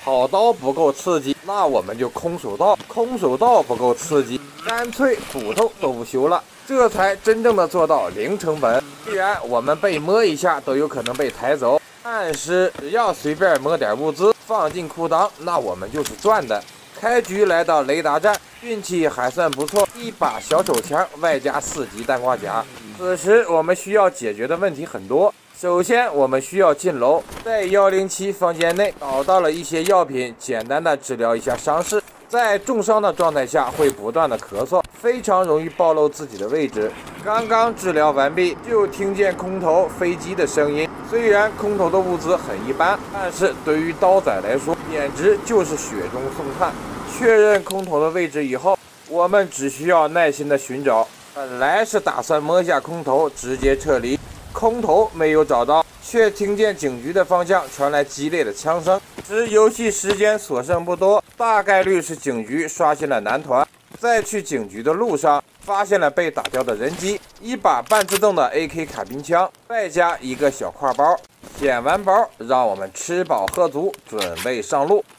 跑刀不够刺激，那我们就空手道；空手道不够刺激，干脆斧头都不修了，这才真正的做到零成本。既然我们被摸一下都有可能被抬走，但是只要随便摸点物资放进裤裆，那我们就是赚的。开局来到雷达站，运气还算不错，一把小手枪外加4级弹挂甲。此时我们需要解决的问题很多。首先，我们需要进楼，在107房间内找到了一些药品，简单的治疗一下伤势。在重伤的状态下会不断的咳嗽，非常容易暴露自己的位置。刚刚治疗完毕，就听见空投飞机的声音。虽然空投的物资很一般，但是对于刀仔来说，简直就是雪中送炭。确认空投的位置以后，我们只需要耐心的寻找。本来是打算摸下空投直接撤离，空投没有找到，却听见警局的方向传来激烈的枪声。只游戏时间所剩不多，大概率是警局刷新了男团。在去警局的路上，发现了被打掉的人机，一把半自动的 AK 卡宾枪，外加一个小挎包。捡完包，让我们吃饱喝足，准备上路。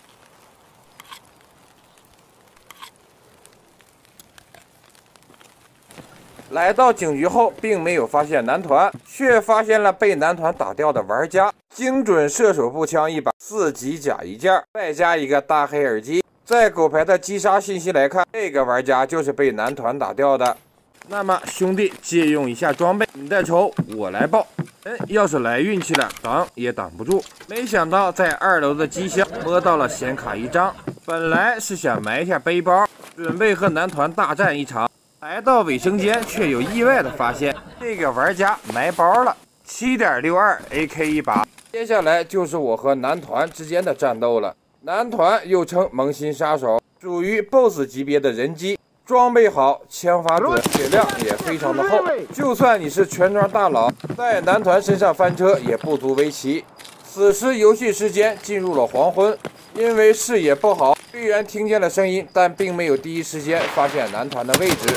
来到警局后，并没有发现男团，却发现了被男团打掉的玩家。精准射手步枪一把，4级甲一件，外加一个大黑耳机。在狗牌的击杀信息来看，这个玩家就是被男团打掉的。那么兄弟，借用一下装备，你的仇我来报。要是来运气了，挡也挡不住。没想到在2楼的机箱摸到了显卡1张，本来是想埋下背包，准备和男团大战一场。来到卫生间，却有意外的发现，这个玩家埋包了。7.62 AK 一把。接下来就是我和男团之间的战斗了。男团又称萌新杀手，属于 BOSS 级别的人机，装备好，枪法准，血量也非常的厚。就算你是全装大佬，在男团身上翻车也不足为奇。此时游戏时间进入了黄昏，因为视野不好，虽然听见了声音，但并没有第一时间发现男团的位置。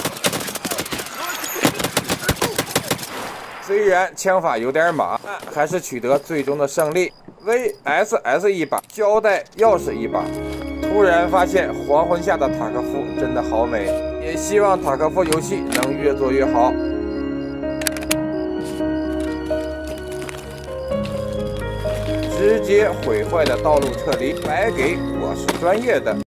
虽然枪法有点马，但还是取得最终的胜利。VSS 一把，胶带钥匙一把。突然发现黄昏下的塔科夫真的好美，也希望塔科夫游戏能越做越好。直接毁坏的道路撤离，白给我是专业的。